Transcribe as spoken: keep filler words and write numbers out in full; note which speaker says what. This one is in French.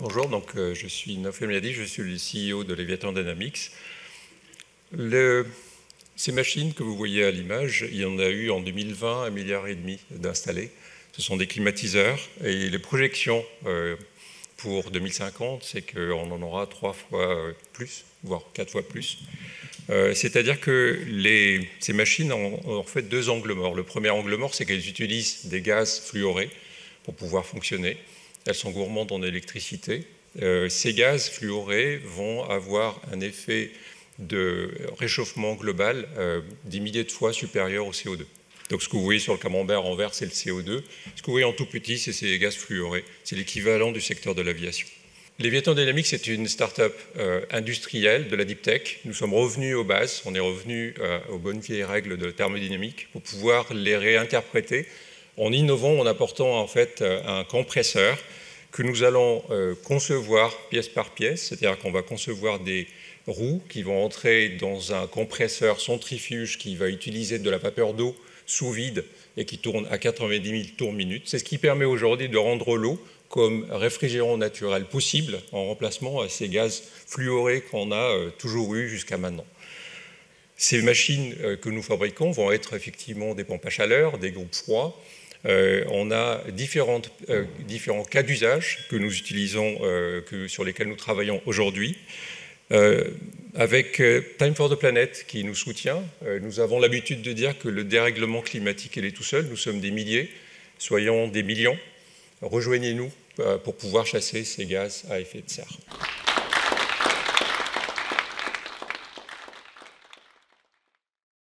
Speaker 1: Bonjour, donc, euh, je suis Nofel Miadi, je suis le C E O de Leviathan Dynamics. Le, ces machines que vous voyez à l'image, il y en a eu en deux mille vingt un milliard et demi d'installés. Ce sont des climatiseurs et les projections euh, pour deux mille cinquante, c'est qu'on en aura trois fois plus, voire quatre fois plus. Euh, C'est-à-dire que les, ces machines ont, ont en fait deux angles morts. Le premier angle mort, c'est qu'elles utilisent des gaz fluorés pour pouvoir fonctionner. Elles sont gourmandes en électricité. Euh, ces gaz fluorés vont avoir un effet de réchauffement global euh, des milliers de fois supérieur au C O deux. Donc ce que vous voyez sur le camembert en vert, c'est le C O deux. Ce que vous voyez en tout petit, c'est ces gaz fluorés. C'est l'équivalent du secteur de l'aviation. Leviathan Dynamics est une start-up euh, industrielle de la deep tech. Nous sommes revenus aux bases, on est revenus euh, aux bonnes vieilles règles de thermodynamique pour pouvoir les réinterpréter en innovant, en apportant en fait un compresseur que nous allons euh, concevoir pièce par pièce, c'est-à-dire qu'on va concevoir des roues qui vont entrer dans un compresseur centrifuge qui va utiliser de la vapeur d'eau sous vide et qui tourne à quatre-vingt-dix mille tours minute. C'est ce qui permet aujourd'hui de rendre l'eau comme réfrigérant naturel possible en remplacement à ces gaz fluorés qu'on a euh, toujours eu jusqu'à maintenant. Ces machines euh, que nous fabriquons vont être effectivement des pompes à chaleur, des groupes froids. Euh, on a différentes, euh, différents cas d'usage que nous utilisons, euh, que, sur lesquels nous travaillons aujourd'hui. Euh, avec euh, Time for the Planet qui nous soutient, euh, nous avons l'habitude de dire que le dérèglement climatique, il est tout seul. Nous sommes des milliers, soyons des millions. Rejoignez-nous euh, pour pouvoir chasser ces gaz à effet de serre.